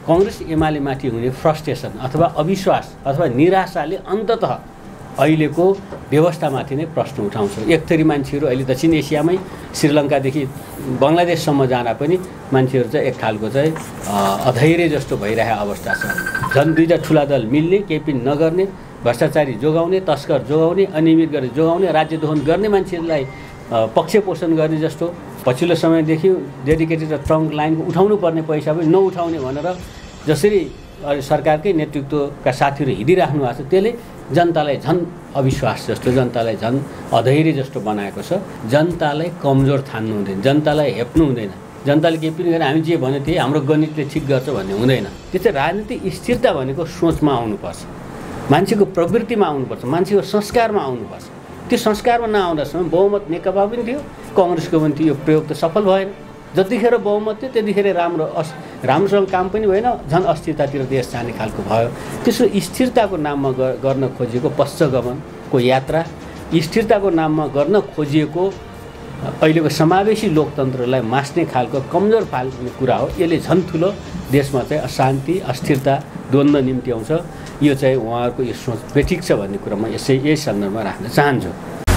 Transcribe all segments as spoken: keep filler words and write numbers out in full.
कांग्रेस एमालेमाथि हुने फ्रस्ट्रेसन अथवा अविश्वास अथवा निराशाले अन्ततः अहिलेको व्यवस्थामाथि नै प्रश्न उठाउँछ। एक थरी मान्छेहरू अहिले दक्षिण एसियामै श्रीलङ्कादेखि बङ्गलादेशसम्म जाँदा पनि मान्छेहरू चाहिँ एक खालको चाहिँ अधैर्य जस्तो भइरहेको अवस्था छ। झन् दुईवटा ठुला दल मिल्ने, केही पनि नगर्ने, भ्रष्टाचारी जोगाउने, तस्कर जोगाउने, अनियमित गरेर जोगाउने, राज्य दोहन गर्ने मान्छेहरूलाई पक्ष पोषण गर्ने जस्तो पछिल्लो समयदेखि डेडिकेटेड ट्रङ्क लाइनको उठाउनु पर्ने पैसा पनि नउठाउने भनेर जसरी सरकारकै नेतृत्वका साथीहरू हिँडिराख्नु भएको छ त्यसले जनतालाई झन् अविश्वास जस्तो, जनतालाई झन् अधैर्य जस्तो बनाएको छ। जनतालाई कमजोर ठान्नु हुँदैन, जनतालाई हेप्नु हुँदैन, जनताले केही पनि गरेर हामी जे भन्यो त्यही हाम्रो गणितले ठिक गर्छ भन्ने हुँदैन। त्यो चाहिँ राजनीतिक स्थिरता भनेको सोचमा आउनुपर्छ, मान्छेको प्रवृत्तिमा आउनुपर्छ, मान्छेको संस्कारमा आउनुपर्छ। त्यो संस्कारमा नआउँदासम्म बहुमत नेकपा पनि थियो, कांग्रेसको पनि थियो, यो प्रयोग त सफल भएन। जतिखेर बहुमत थियो त्यतिखेर राम्रो अस राम्रोसँग काम पनि भएन, झन् अस्थिरतातिर देश जाने खालको भयो। त्यसो स्थिरताको नाममा गर्न खोजिएको पश्चगमनको यात्रा, स्थिरताको नाममा गर्न खोजिएको अहिलेको समावेशी लोकतन्त्रलाई मास्ने खालको कमजोर फाल्ने कुरा हो। यसले झन् ठुलो देशमा चाहिँ अशान्ति, अस्थिरता, द्वन्द्व निम्ति आउँछ। यो चाहिँ उहाँहरूको यो सोच बेठिक छ भन्ने कुरा म यसै यही सन्दर्भमा राख्न चाहन्छु।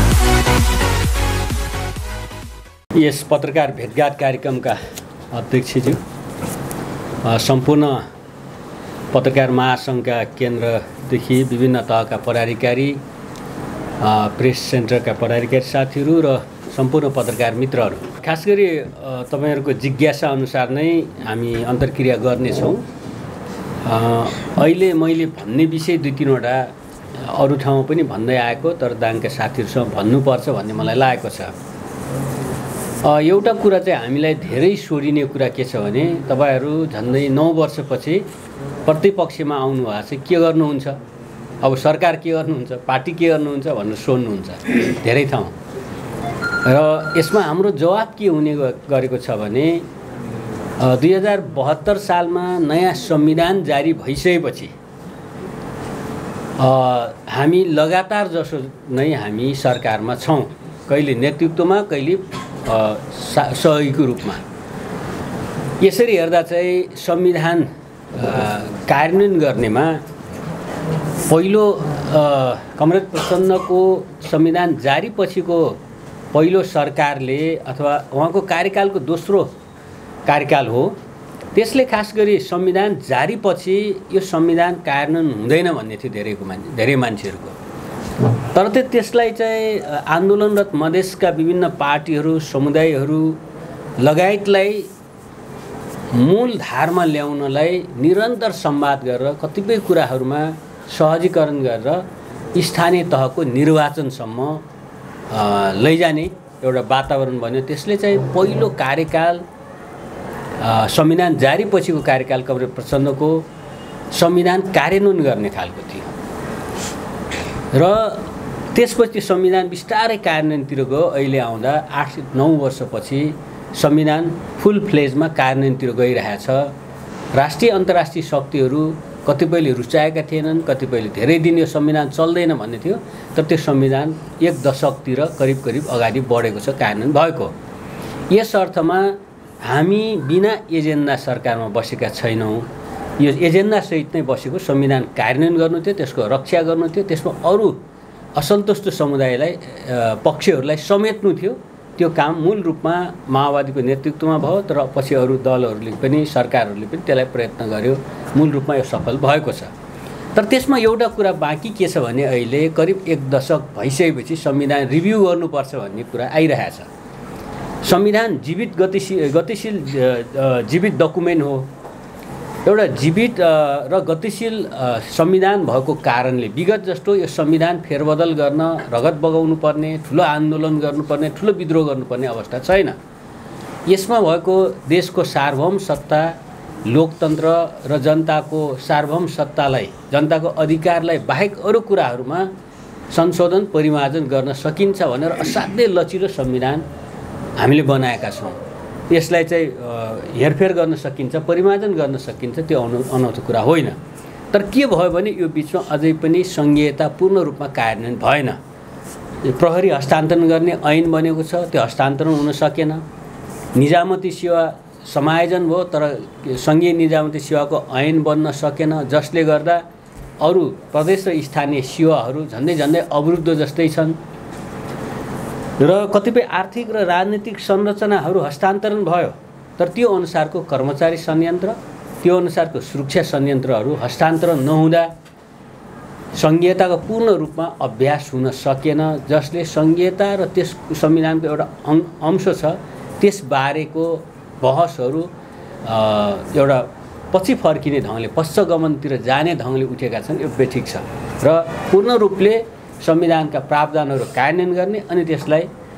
यस पत्रकार भेटघाट कार्यक्रमका अध्यक्षज्यू, सम्पूर्ण पत्रकार महासङ्घका केन्द्रदेखि विभिन्न तहका पदाधिकारी, प्रेस सेन्टरका पदाधिकारी साथीहरू र सम्पूर्ण पत्रकार मित्रहरू, खास गरी तपाईँहरूको जिज्ञासा अनुसार नै हामी अन्तर्क्रिया गर्नेछौँ। अहिले मैले भन्ने विषय दुई तिनवटा अरू ठाउँमा पनि भन्दै आएको, तर दाङका साथीहरूसँग भन्नुपर्छ भन्ने मलाई लागेको छ। एउटा कुरा चाहिँ हामीलाई धेरै सोडिने कुरा के छ भने तपाईँहरू झन्डै नौ वर्षपछि प्रतिपक्षमा आउनु भएको छ, के गर्नुहुन्छ, अब सरकार के गर्नुहुन्छ, पार्टी के गर्नुहुन्छ भनेर सोध्नुहुन्छ धेरै ठाउँ। र यसमा हाम्रो जवाब के हुने गरेको छ भने दुई हजार बहत्तर सालमा नयाँ संविधान जारी भइसकेपछि हामी लगातार जसो नै हामी सरकारमा छौँ, कहिले नेतृत्वमा, कहिले सहयोगीको रूपमा। यसरी हेर्दा चाहिँ संविधान कार्यान्वयन गर्नेमा पहिलो कमरेड प्रचण्डको संविधान जारी पछिको पहिलो सरकारले अथवा उहाँको कार्यकालको दोस्रो कार्यकाल हो, त्यसले खास गरी संविधान जारी पछि यो संविधान कार्यान्वयन हुँदैन भन्ने थियो धेरैको मान्छे धेरै मान्छेहरूको। तर त्यो त्यसलाई चाहिँ आन्दोलनरत मधेसका विभिन्न पार्टीहरू, समुदायहरू लगायतलाई मूल धारमा ल्याउनलाई निरन्तर संवाद गरेर कतिपय कुराहरूमा सहजीकरण गरेर स्थानीय तहको निर्वाचनसम्म लैजाने एउटा वातावरण बन्यो। त्यसले चाहिँ पहिलो कार्यकाल संविधान जारी पछिको कार्यकाल कमरेड प्रचण्डको संविधान कार्यान्वयन गर्ने खालको थियो र त्यसपछि संविधान बिस्तारै कार्यान्वयनतिर गयो। अहिले आउँदा आठ नौ वर्षपछि संविधान फुल फ्लेजमा कार्यान्वयनतिर गइरहेछ। राष्ट्रिय अन्तर्राष्ट्रिय शक्तिहरू कतिपयले रुचाएका थिएनन्, कतिपयले धेरै दिन यो संविधान चल्दैन भन्ने थियो, तर त्यो संविधान एक दशकतिर करिब करिब अगाडि बढेको छ, कार्यान्वयन भएको। यस अर्थमा हामी बिना एजेन्डा सरकारमा बसेका छैनौँ। यो एजेन्डासहित नै बसेको संविधान कार्यान्वयन गर्नु थियो, त्यसको रक्षा गर्नु थियो, त्यसमा अरू असन्तुष्ट समुदायलाई पक्षहरूलाई समेट्नु थियो। त्यो काम मूल रूपमा माओवादीको नेतृत्वमा भयो, तर पछि अरू दलहरूले पनि सरकारहरूले पनि त्यसलाई प्रयत्न गर्यो, मूल रूपमा यो सफल भएको छ। तर त्यसमा एउटा कुरा बाँकी के छ भने अहिले करिब एक दशक भइसकेपछि संविधान रिभ्यू गर्नुपर्छ भन्ने कुरा आइरहेछ। संविधान जीवित गतिशील गतिशील जीवित डकुमेन्ट हो। एउटा जीवित र गतिशील संविधान भएको कारणले विगत जस्तो यो संविधान फेरबदल गर्न रगत बगाउनु पर्ने, ठुलो आन्दोलन गर्नुपर्ने, ठुलो विद्रोह गर्नुपर्ने अवस्था छैन। यसमा भएको देशको सार्वभौम सत्ता, लोकतन्त्र र जनताको सार्वभौम सत्तालाई, जनताको अधिकारलाई बाहेक अरू कुराहरूमा संशोधन परिमार्जन गर्न सकिन्छ भनेर असाध्यै लचिलो संविधान हामीले बनाएका छौँ। यसलाई चाहिँ हेरफेर गर्न सकिन्छ, परिमार्जन गर्न सकिन्छ, त्यो अनु अनौठो कुरा होइन। तर के भयो भने यो बिचमा अझै पनि सङ्घीयता पूर्ण रूपमा कार्यान्वयन भएन। प्रहरी हस्तान्तरण गर्ने ऐन बनेको छ, त्यो हस्तान्तरण हुन सकेन। निजामती सेवा समायोजन भयो तर सङ्घीय निजामती सेवाको ऐन बन्न सकेन, जसले गर्दा अरू प्रदेश र स्थानीय सेवाहरू झन्डै झन्डै अवरुद्ध जस्तै छन् र कतिपय आर्थिक र राजनीतिक संरचनाहरू हस्तान्तरण भयो तर त्यो अनुसारको कर्मचारी संयन्त्र, त्यो अनुसारको सुरक्षा संयन्त्रहरू हस्तान्तरण नहुँदा सङ्घीयताको पूर्ण रूपमा अभ्यास हुन सकेन, जसले सङ्घीयता र त्यस संविधानको एउटा अंश छ त्यसबारेको बहसहरू एउटा पछि फर्किने ढङ्गले पश्चगमनतिर जाने ढङ्गले उठेका छन्। यो बेठिक छ र पूर्ण रूपले संविधानका प्रावधानहरू कार्यान्वयन गर्ने अनि त्यसलाई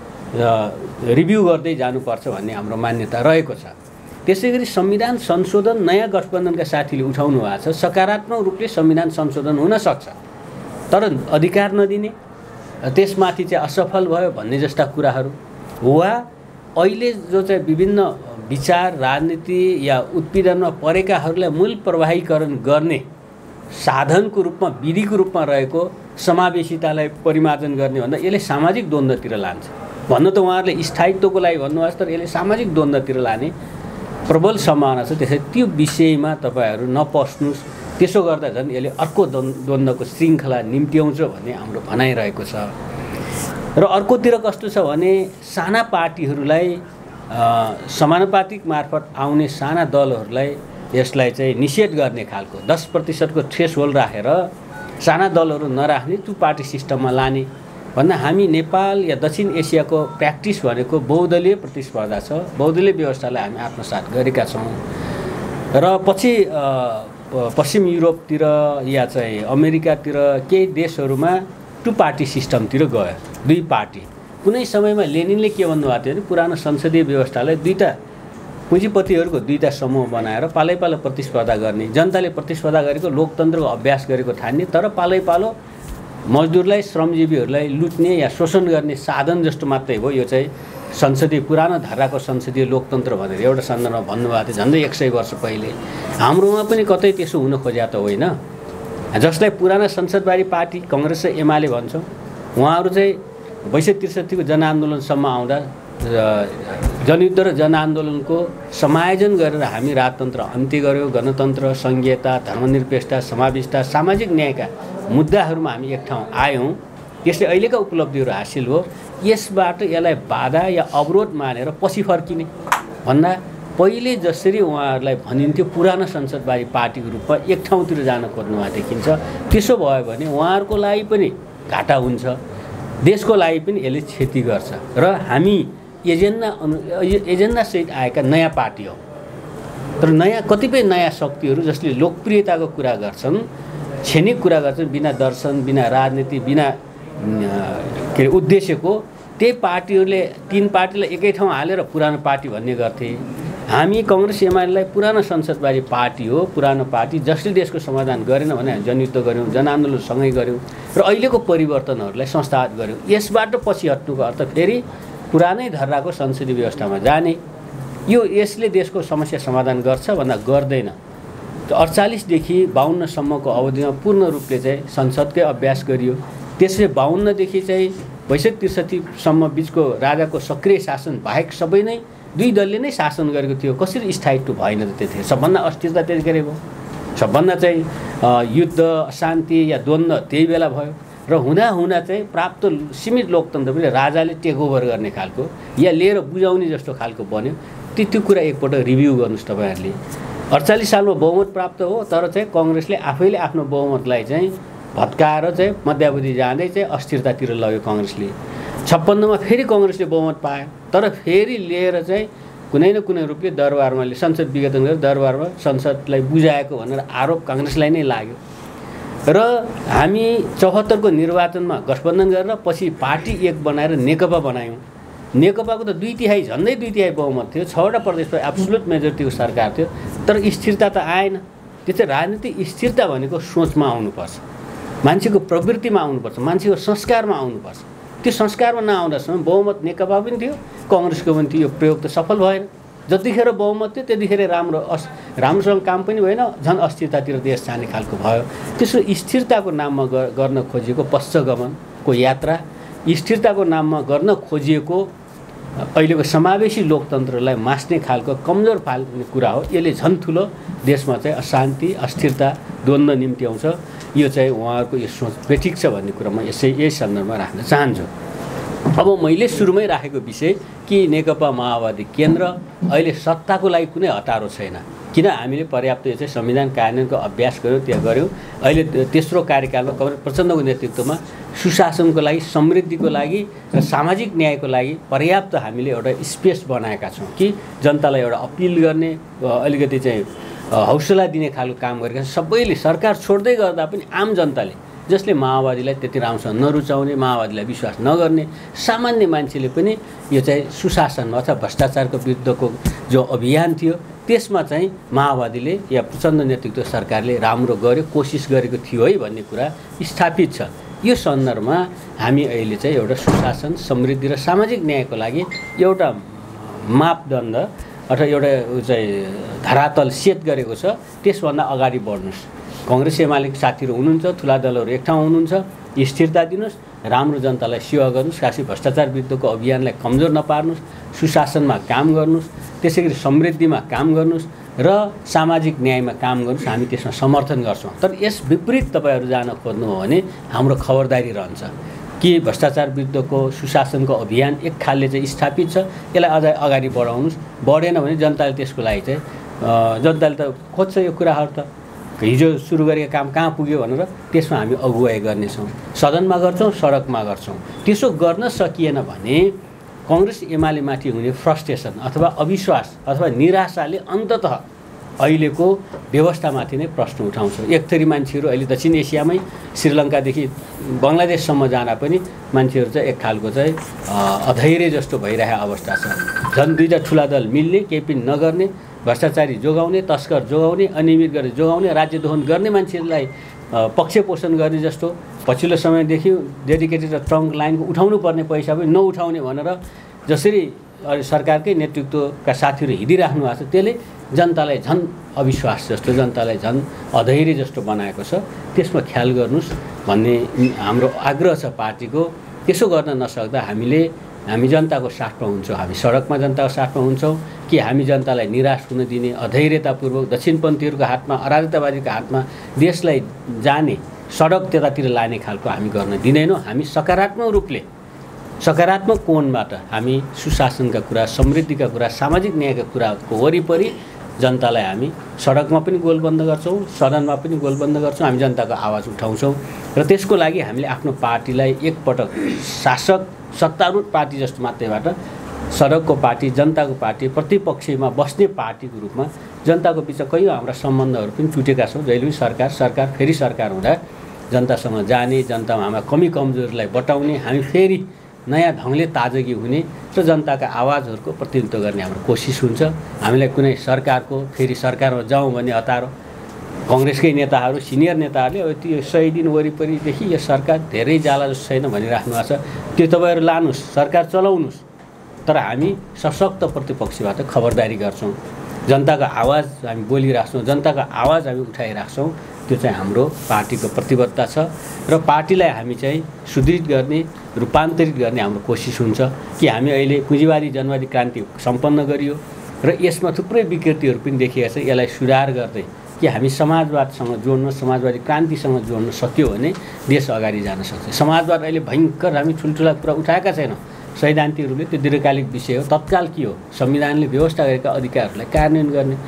रिभ्यू गर्दै जानुपर्छ भन्ने हाम्रो मान्यता रहेको छ। त्यसै गरी संविधान संशोधन नयाँ गठबन्धनका साथीले उठाउनु भएको छ। सकारात्मक रूपले संविधान संशोधन हुन सक्छ तर अधिकार नदिने, त्यसमाथि चाहिँ असफल भयो भन्ने जस्ता कुराहरू वा अहिले जो चाहिँ विभिन्न विचार राजनीति या उत्पीडनमा परेकाहरूलाई मूल प्रवाहीकरण गर्ने साधनको रूपमा विधिको रूपमा रहेको समावेशितालाई परिमार्जन गर्ने भन्दा यसले सामाजिक द्वन्द्वतिर लान्छ। भन्नु त उहाँहरूले स्थायित्वको लागि भन्नुभएको छ तर यसले सामाजिक द्वन्द्वतिर लाने प्रबल सम्भावना छ। त्यसैले त्यो विषयमा तपाईँहरू नपस्नुहोस्, त्यसो गर्दा झन् यसले अर्को द्वन्द्वको श्रृङ्खला निम्त्याउँछ भन्ने हाम्रो भनाइरहेको छ। र अर्कोतिर कस्तो छ भने साना पार्टीहरूलाई समानुपातिक मार्फत आउने साना दलहरूलाई यसलाई चाहिँ निषेध गर्ने खालको दस प्रतिशतको थ्रेसहोल्ड राखेर साना दलहरू नराख्ने टु पार्टी सिस्टममा लाने भन्दा हामी नेपाल या दक्षिण एसियाको प्र्याक्टिस भनेको बहुदलीय प्रतिस्पर्धा छ। बहुदलीय व्यवस्थालाई हामी आत्मसात गरेका छौँ र पछि पश्चिम युरोपतिर या चाहिँ अमेरिकातिर केही देशहरूमा टु पार्टी सिस्टमतिर गयो, दुई पार्टी। कुनै समयमा लेनिनले के भन्नुभएको थियो भने पुरानो संसदीय व्यवस्थालाई दुईटा पुँजीपतिहरूको दुईटा समूह बनाएर पालै पालो प्रतिस्पर्धा गर्ने, जनताले प्रतिस्पर्धा गरेको लोकतन्त्रको अभ्यास गरेको ठान्ने तर पालै पालो मजदुरलाई श्रमजीवीहरूलाई लुट्ने या शोषण गर्ने साधन जस्तो मात्रै हो। यो चाहिँ संसदीय पुरानो धाराको संसदीय लोकतन्त्र भनेर एउटा सन्दर्भमा भन्नुभएको थियो झन्डै एक सय वर्ष पहिले। हाम्रोमा पनि कतै त्यसो हुन खोज्या त होइन। जसलाई पुराना संसदवादी पार्टी काङ्ग्रेस र एमाले भन्छौँ, उहाँहरू चाहिँ बैसठी त्रिसठीको जनआन्दोलनसम्म आउँदा जनयुद्ध र जनआन्दोलनको समायोजन गरेर हामी राजतन्त्र अन्त्य गऱ्यौँ, गणतन्त्र, सङ्घीयता, धर्मनिरपेक्षता, समावेशिता, सामाजिक न्यायका मुद्दाहरूमा हामी एक ठाउँ आयौँ। यसले अहिलेका उपलब्धिहरू हासिल हो। यसबाट यसलाई बाधा या अवरोध मानेर पछि फर्किने भन्दा पहिले जसरी उहाँहरूलाई भनिन्थ्यो पुरानो संसदवादी पार्टीको रूपमा एक ठाउँतिर जान खोज्नुमा देखिन्छ, त्यसो भयो भने उहाँहरूको लागि पनि घाटा हुन्छ, देशको लागि पनि यसले क्षति गर्छ। र हामी एजेन्डा अनु एजेन्डासहित आएका नयाँ पार्टी हो तर नयाँ कतिपय नयाँ शक्तिहरू जसले लोकप्रियताको कुरा गर्छन्, क्षणिक कुरा गर्छन्, बिना दर्शन, बिना राजनीति, बिना के अरे उद्देश्यको, त्यही पार्टीहरूले तीन पार्टीलाई एकै ठाउँ हालेर पुरानो पार्टी भन्ने गर्थे। हामी काङ्ग्रेस एमालेलाई पुरानो संसदवादी पार्टी हो, पुरानो पार्टी जसले देशको समाधान गरेन भने हामी जनयुद्ध गऱ्यौँ, जनआन्दोलनसँगै गऱ्यौँ र अहिलेको परिवर्तनहरूलाई संस्थागत गऱ्यौँ। यसबाट पछि हट्नुको अर्थ फेरि पुरानै धर्राको संसदीय व्यवस्थामा जाने। यो यसले देशको समस्या समाधान गर्छ भन्दा गर्दैन। अडचालिसदेखि बाहन्नसम्मको अवधिमा पूर्ण रूपले चाहिँ संसदकै अभ्यास गरियो। त्यसले बाहन्नदेखि चाहिँ बैसठी त्रिसठीसम्म बिचको राजाको सक्रिय शासन बाहेक सबै नै दुई दलले नै शासन गरेको थियो। कसरी स्थायित्व भएन त त्यतिखेर? सबभन्दा अस्थिरता त्यतिखेर भयो, सबभन्दा चाहिँ युद्ध, अशान्ति या द्वन्द्व त्यही बेला भयो र हुँदा हुँदा चाहिँ प्राप्त सीमित लोकतन्त्र पनि राजाले टेक ओभर गर्ने खालको या लिएर बुझाउने जस्तो खालको बन्यो। त्यो त्यो कुरा एकपल्ट रिभ्यू गर्नुहोस् तपाईँहरूले। अडचालिस सालमा बहुमत प्राप्त हो तर चाहिँ काङ्ग्रेसले आफैले आफ्नो बहुमतलाई चाहिँ भत्काएर चाहिँ मध्यावधि जाँदै चाहिँ अस्थिरतातिर लग्यो काङ्ग्रेसले। छप्पन्नमा फेरि काङ्ग्रेसले बहुमत पायो तर फेरि लिएर चाहिँ कुनै न कुनै रूपले दरबारमा संसद विघटन गरेर दरबारमा संसदलाई बुझाएको भनेर आरोप काङ्ग्रेसलाई नै लाग्यो र हामी चौहत्तरको निर्वाचनमा गठबन्धन गरेर पछि पार्टी एक बनाएर नेकपा बनायौँ। नेकपाको त दुई तिहाई झन्डै दुई तिहाई बहुमत थियो, छवटा प्रदेशमा एब्सोल्युट मेजोरिटीको सरकार थियो तर स्थिरता त आएन। त्यो चाहिँ राजनीतिक स्थिरता भनेको सोचमा आउनुपर्छ, मान्छेको प्रवृत्तिमा आउनुपर्छ, मान्छेको संस्कारमा आउनुपर्छ। त्यो संस्कारमा नआउँदासम्म बहुमत नेकपा पनि थियो, काङ्ग्रेसको पनि थियो, यो प्रयोग त सफल भएन। जतिखेर बहुमत थियो त्यतिखेर राम्रो अस राम्रोसँग काम पनि भएन, झन् अस्थिरतातिर देश जाने खालको भयो। त्यसो स्थिरताको नाममा गर्न खोजिएको पश्चगमनको यात्रा, स्थिरताको नाममा गर्न खोजिएको अहिलेको समावेशी लोकतन्त्रलाई मास्ने खालको कमजोर पाल्ने कुरा हो। यसले झन् ठुलो देशमा चाहिँ अशान्ति अस्थिरता द्वन्द्व निम्ति आउँछ। यो चाहिँ उहाँहरूको यो सोच बेठिक छ भन्ने कुरा म यसै यही सन्दर्भमा राख्न चाहन्छु। अब मैले सुरुमै राखेको विषय कि नेकपा माओवादी केन्द्र अहिले सत्ताको लागि कुनै हतारो छैन। किन हामीले पर्याप्त यो चाहिँ संविधान कार्यान्वयनको अभ्यास गऱ्यौँ, त्यो गऱ्यौँ। अहिले तेस्रो कार्यकालमा कमरेड प्रचण्डको नेतृत्वमा सुशासनको लागि, समृद्धिको लागि र सामाजिक न्यायको लागि पर्याप्त हामीले एउटा स्पेस बनाएका छौँ कि जनतालाई एउटा अपिल गर्ने, अलिकति चाहिँ हौसला दिने खालको काम गरेका छौँ। सबैले सरकार छोड्दै गर्दा पनि आम जनताले, जसले माओवादीलाई त्यति राम्रोसँग नरुचाउने, माओवादीलाई विश्वास नगर्ने सामान्य मान्छेले पनि यो चाहिँ सुशासनमा अथवा भ्रष्टाचारको विरुद्धको जो अभियान थियो त्यसमा चाहिँ माओवादीले या प्रचण्ड नेतृत्व सरकारले राम्रो गर्यो, कोसिस गरेको थियो है भन्ने कुरा स्थापित छ। यो सन्दर्भमा हामी अहिले चाहिँ एउटा सुशासन, समृद्धि र सामाजिक न्यायको लागि एउटा मापदण्ड अथवा एउटा चाहिँ धरातल सेट गरेको छ। त्यसभन्दा अगाडि बढ्नुहोस्। कांग्रेस एमाले साथीहरू हुनुहुन्छ, ठुला दलहरू एक ठाउँ हुनुहुन्छ, स्थिरता दिनुहोस्, राम्रो जनतालाई सेवा गर्नुहोस्, खासै भ्रष्टाचार विरुद्धको अभियानलाई कमजोर नपार्नुहोस्, सुशासनमा काम गर्नुहोस्, त्यसै गरी समृद्धिमा काम गर्नुहोस् र सामाजिक न्यायमा काम गर्नुहोस्। हामी त्यसमा समर्थन गर्छौँ। तर यस विपरीत तपाईँहरू जान खोज्नु हो भने हाम्रो खबरदारी रहन्छ कि भ्रष्टाचार विरुद्धको सुशासनको अभियान एक खालले चाहिँ स्थापित छ, यसलाई अझ अगाडि बढाउनुहोस्। बढेन भने जनताले त्यसको लागि चाहिँ जनताले त खोज्छ यो कुराहरू त हिजो सुरु गरेको काम कहाँ पुग्यो भनेर त्यसमा हामी अगुवाई गर्नेछौँ। सदनमा गर्छौँ, सडकमा गर्छौँ। त्यसो गर्न सकिएन भने कांग्रेस एमालेमाथि हुने फ्रस्ट्रेसन अथवा अविश्वास अथवा निराशाले अन्ततः अहिलेको व्यवस्थामाथि नै प्रश्न उठाउँछ। एक थरी मान्छेहरू अहिले दक्षिण एसियामै श्रीलङ्कादेखि बङ्गलादेशसम्म जाँदा पनि मान्छेहरू चाहिँ एक खालको चाहिँ अधैर्य जस्तो भइरहेको अवस्था छ। झन् दुईवटा ठुला दल मिल्ने, केही पनि नगर्ने, भ्रष्टाचारी जोगाउने, तस्कर जोगाउने, अनियमित गरेर जोगाउने, राज्य दोहन गर्ने मान्छेहरूलाई पक्ष पोषण गर्ने जस्तो पछिल्लो समयदेखि डेडिकेटेड र ट्रङ्क लाइनको उठाउनु पर्ने पैसा पनि नउठाउने भनेर जसरी सरकारकै नेतृत्वका साथीहरू हिँडिराख्नु भएको छ, त्यसले जनतालाई झन् अविश्वास जस्तो, जनतालाई झन् अधैर्य जस्तो बनाएको छ। त्यसमा ख्याल गर्नुहोस् भन्ने हाम्रो आग्रह छ पार्टीको। त्यसो गर्न नसक्दा हामीले हामी जनताको साथमा हुन्छौँ, हामी सडकमा जनताको साथमा हुन्छौँ कि हामी जनतालाई निराश हुन दिने, अधैर्यतापूर्वक दक्षिणपन्थीहरूको हातमा, अराजकतावादीको हातमा देशलाई जाने, सडक त्यतातिर लाने खालको हामी गर्न दिँदैनौँ। हामी सकारात्मक रूपले, सकारात्मक कोणबाट हामी सुशासनका कुरा, समृद्धिका कुरा, सामाजिक न्यायका कुराको वरिपरि जनतालाई हामी सडकमा पनि गोलबन्द गर्छौँ, सदनमा पनि गोलबन्द गर्छौँ। हामी जनताको आवाज उठाउँछौँ र त्यसको लागि हामीले आफ्नो पार्टीलाई एकपटक शासक सत्तारूढ पार्टी जस्तो मात्रैबाट सडकको पार्टी, जनताको पार्टी, प्रतिपक्षमा बस्ने पार्टीको रूपमा जनताको बिचमा कयौँ हाम्रा सम्बन्धहरू पनि टुटेका छौँ। जहिले पनि सरकार सरकार फेरि सरकार हुँदा जनतासँग जाने, जनतामा हाम्रा कमी कमजोरीलाई बटाउने, हामी फेरि नयाँ ढङ्गले ताजगी हुने र जनताका आवाजहरूको प्रतिनिधित्व गर्ने हाम्रो कोसिस हुन्छ। हामीलाई कुनै सरकारको फेरि सरकारमा जाउँ भन्ने हतारो कांग्रेसकै नेताहरू, सिनियर नेताहरूले अब त्यो सय दिन वरिपरिदेखि यो सरकार धेरै जाला जस्तो छैन भनिराख्नु भएको छ। त्यो तपाईँहरू लानुहोस्, सरकार चलाउनुहोस्, तर हामी सशक्त प्रतिपक्षबाट खबरदारी गर्छौँ। जनताको आवाज हामी बोलिराख्छौँ, जनताको आवाज हामी उठाइराख्छौँ। त्यो चाहिँ हाम्रो पार्टीको प्रतिबद्धता छ र पार्टीलाई हामी चाहिँ सुदृढ गर्ने, रूपान्तरित गर्ने हाम्रो कोसिस हुन्छ कि हामी अहिले पुँजीवादी जनवादी क्रान्ति सम्पन्न गरियो र यसमा थुप्रै विकृतिहरू पनि देखिएका छ। यसलाई सुधार गर्दै कि हामी समाजवादसँग जोड्न, समाजवादी क्रान्तिसँग जोड्न सक्यो भने देश अगाडि जान सक्छ। समाजवाद अहिले भयङ्कर हामी ठुल्ठुला कुरा उठाएका छैनौँ। सैद्धान्तिकहरूले त्यो दीर्घकालिक विषय हो। तत्काल के हो? संविधानले व्यवस्था गरेका अधिकारहरूलाई कार्यान्वयन गर्ने,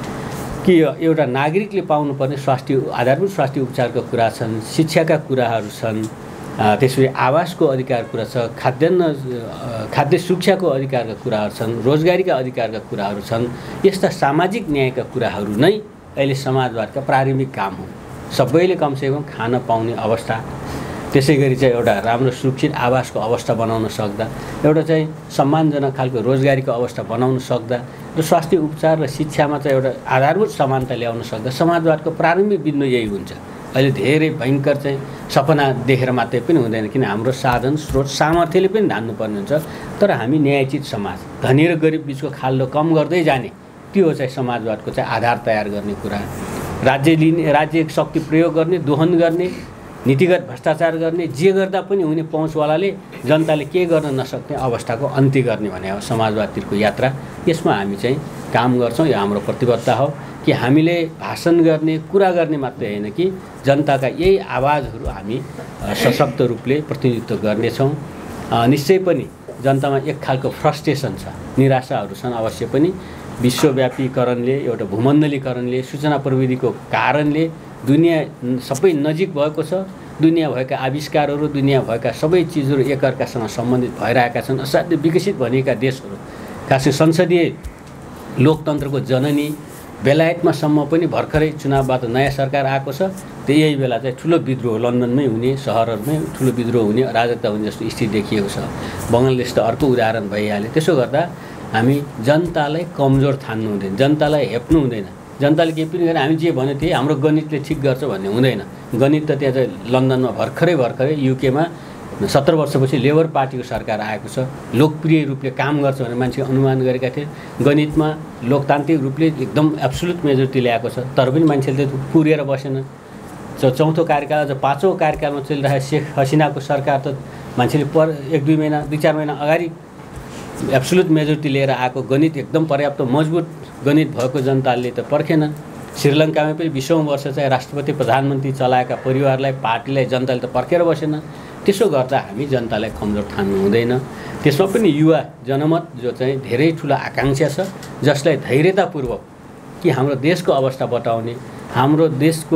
कि एउटा नागरिकले पाउनुपर्ने स्वास्थ्य, आधारभूत स्वास्थ्य उपचारका कुरा छन्, शिक्षाका कुराहरू छन्, त्यसपछि आवासको अधिकार कुरा छ, खाद्यान्न खाद्य सुरक्षाको अधिकारका कुराहरू छन्, रोजगारीका अधिकारका कुराहरू छन्। यस्ता सामाजिक न्यायका कुराहरू नै अहिले समाजवादका प्रारम्भिक काम हो। सबैले कमसेकम खान पाउने अवस्था, त्यसै गरी चाहिँ एउटा राम्रो सुरक्षित आवासको अवस्था बनाउन सक्दा, एउटा चाहिँ सम्मानजनक खालको रोजगारीको अवस्था बनाउन सक्दा र स्वास्थ्य उपचार र शिक्षामा चाहिँ एउटा आधारभूत समानता ल्याउन सक्दा समाजवादको प्रारम्भिक बिन्दु यही हुन्छ। अहिले धेरै भयङ्कर चाहिँ सपना देखेर मात्रै पनि हुँदैन, किन हाम्रो साधन स्रोत सामर्थ्यले पनि धान्नुपर्ने हुन्छ। तर हामी न्यायोचित समाज, धनी र गरिब बिचको खाल्डो कम गर्दै जाने, त्यो चाहिँ समाजवादको चाहिँ आधार तयार गर्ने कुरा। राज्य लिने, राज्य शक्ति प्रयोग गर्ने, दोहन गर्ने नीतिगत भ्रष्टाचार गर्ने, जे गर्दा पनि हुने पहुँचवालाले जनताले केही गर्न नसक्ने अवस्थाको अन्त्य गर्ने भने हो समाजवादतिरको यात्रा। यसमा हामी चाहिँ काम गर्छौँ। यो हाम्रो प्रतिबद्धता हो कि हामीले भाषण गर्ने, कुरा गर्ने मात्रै होइन कि जनताका यही आवाजहरू हामी सशक्त रूपले प्रतिनिधित्व गर्नेछौँ। निश्चय पनि जनतामा एक खालको फ्रस्ट्रेसन छ, निराशाहरू छन् अवश्य पनि। विश्वव्यापीकरणले, एउटा भूमण्डलीकरणले, सूचना प्रविधिको कारणले दुनियाँ सबै नजिक भएको छ। दुनियाँ भएका आविष्कारहरू, दुनियाँ भएका सबै चिजहरू एकअर्कासँग सम्बन्धित भइरहेका छन्। असाध्यै विकसित भनिएका देशहरू, खासै संसदीय लोकतन्त्रको जननी बेलायतमा सम्म पनि भर्खरै चुनावबाट नयाँ सरकार आएको छ। त्यो यही बेला चाहिँ ठुलो विद्रोह लन्डनमै हुने, सहरहरूमै ठुलो विद्रोह हुने, अराजकता हुने जस्तो स्थिति देखिएको छ। बङ्गलादेश त अर्को उदाहरण भइहाल्यो। त्यसो गर्दा हामी जनतालाई कमजोर ठान्नु हुँदैन, जनतालाई हेप्नु हुँदैन। जनताले केही पनि गरेर हामी जे भन्यो त्यही हाम्रो गणितले ठिक गर्छ भन्ने हुँदैन। गणित त त्यहाँ चाहिँ लन्डनमा भर्खरै भर्खरै युकेमा सत्र वर्षपछि लेबर पार्टीको सरकार आएको छ। लोकप्रिय रूपले काम गर्छ भनेर मान्छे अनुमान गरेका थिए। गणितमा लोकतान्त्रिक रूपले एकदम एब्सोल्युट मेजोरिटी ल्याएको छ, तर पनि मान्छेले त पुर्याएर बसेन। चौथो कार्यकाल, जो पाँचौँ कार्यकालमा चलिरहेको शेख हसिनाको सरकार त मान्छेले पर एक दुई महिना दुई चार महिना अगाडि एब्सोल्युट मेजोरिटी लिएर आएको, गणित एकदम पर्याप्त मजबुत गणित भएको जनताले त पर्खेनन्। श्रीलङ्कामा पनि बिसौँ वर्ष चाहिँ राष्ट्रपति प्रधानमन्त्री चलाएका परिवारलाई, पार्टीलाई जनताले त पर्खेर बसेन। त्यसो गर्दा हामी जनतालाई कमजोर ठान्नु हुँदैन। त्यसमा पनि युवा जनमत जो चाहिँ धेरै ठुलो आकाङ्क्षा छ, जसलाई धैर्यतापूर्वक कि हाम्रो देशको अवस्था बताउने, हाम्रो देशको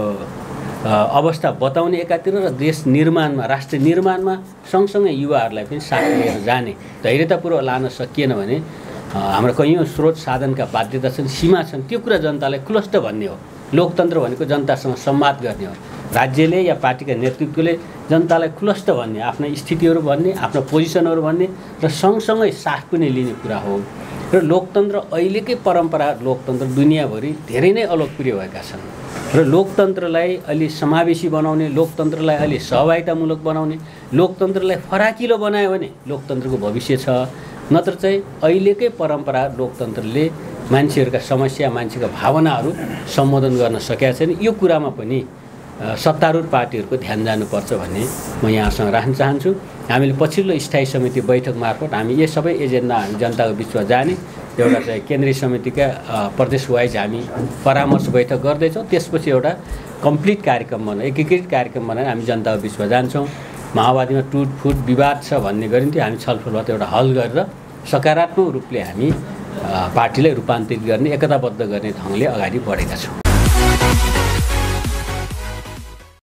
अवस्था बताउने एकातिर र देश निर्माणमा, राष्ट्र निर्माणमा सँगसँगै युवाहरूलाई पनि साथ लिएर जाने धैर्यतापूर्वक लान सकिएन भने हाम्रो कैयौँ स्रोत साधनका बाध्यता छन्, सीमा छन्। त्यो कुरा जनतालाई खुलस्त भन्ने हो। लोकतन्त्र भनेको जनतासँग संवाद गर्ने हो। राज्यले या पार्टीका नेतृत्वले जनतालाई खुलस्त भन्ने, आफ्ना स्थितिहरू भन्ने, आफ्ना पोजिसनहरू भन्ने र सँगसँगै साथ पनि लिने कुरा हो। र लोकतन्त्र अहिलेकै परम्परा लोकतन्त्र दुनियाँभरि धेरै नै अलोकप्रिय भएका छन्। र लोकतन्त्रलाई अलि समावेशी बनाउने, लोकतन्त्रलाई अलि सहभागितामूलक बनाउने, लोकतन्त्रलाई फराकिलो बनायो भने लोकतन्त्रको भविष्य छ। नत्र चाहिँ अहिलेकै परम्परा लोकतन्त्रले मान्छेहरूका समस्या, मान्छेका भावनाहरू सम्बोधन गर्न सकेका छैन। यो कुरामा पनि सत्तारूढ पार्टीहरूको ध्यान जानुपर्छ भन्ने म यहाँसँग राख्न चाहन्छु। हामीले पछिल्लो स्थायी समिति बैठक मार्फत हामी यो सबै एजेन्डा हामी जनताको बिचमा जाने, एउटा चाहिँ केन्द्रीय समितिका प्रदेश वाइज हामी परामर्श बैठक गर्दैछौँ। त्यसपछि एउटा कम्प्लिट कार्यक्रम बनाएर, एकीकृत कार्यक्रम बनाएर हामी जनताको बिचमा जान्छौँ। माओवादीमा टुटफुट विवाद छ भन्ने गरिन्थ्यो, हामी छलफलबाट एउटा हल गरेर सकारात्मक रूपले हामी पार्टीलाई रूपान्तरित गर्ने, एकताबद्ध गर्ने ढङ्गले अगाडि बढेका छौँ।